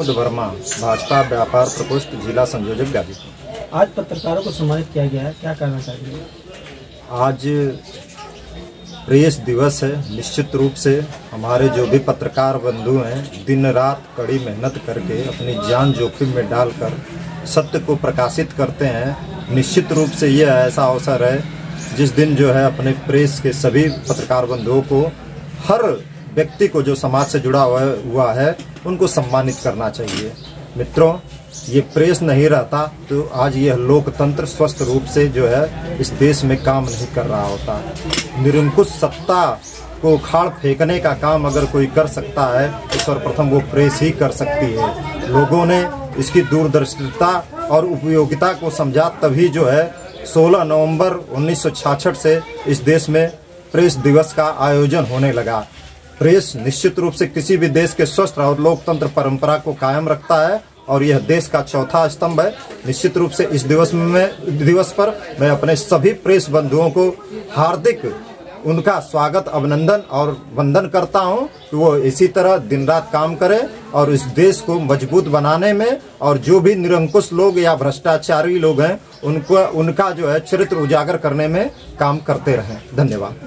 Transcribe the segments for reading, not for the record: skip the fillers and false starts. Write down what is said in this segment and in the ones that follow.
विनोद वर्मा, भाजपा व्यापार प्रकोष्ठ जिला संयोजक गाजीपुर। आज पत्रकारों को सम्मानित किया गया है, क्या कहना चाहिए? आज प्रेस दिवस है। निश्चित रूप से हमारे जो भी पत्रकार बंधु हैं दिन रात कड़ी मेहनत करके अपनी जान जोखिम में डालकर सत्य को प्रकाशित करते हैं। निश्चित रूप से यह ऐसा अवसर है जिस दिन जो है अपने प्रेस के सभी पत्रकार बंधुओं को, हर व्यक्ति को जो समाज से जुड़ा हुआ है उनको सम्मानित करना चाहिए। मित्रों, ये प्रेस नहीं रहता तो आज यह लोकतंत्र स्वस्थ रूप से जो है इस देश में काम नहीं कर रहा होता। निरंकुश सत्ता को उखाड़ फेंकने का काम अगर कोई कर सकता है तो सर्वप्रथम वो प्रेस ही कर सकती है। लोगों ने इसकी दूरदर्शिता और उपयोगिता को समझा, तभी जो है 16 नवंबर 1966 से इस देश में प्रेस दिवस का आयोजन होने लगा। प्रेस निश्चित रूप से किसी भी देश के स्वस्थ और लोकतंत्र परंपरा को कायम रखता है और यह देश का चौथा स्तंभ है। निश्चित रूप से इस दिवस पर मैं अपने सभी प्रेस बंधुओं को हार्दिक उनका स्वागत, अभिनंदन और वंदन करता हूं कि वो इसी तरह दिन रात काम करें और इस देश को मजबूत बनाने में, और जो भी निरंकुश लोग या भ्रष्टाचारी लोग हैं उनका जो है चरित्र उजागर करने में काम करते रहें। धन्यवाद।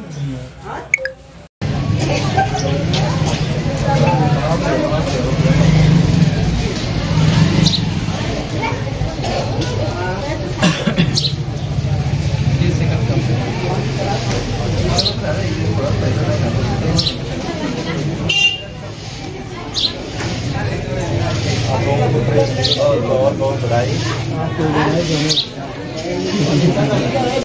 आप लोगों को बहुत बधाई।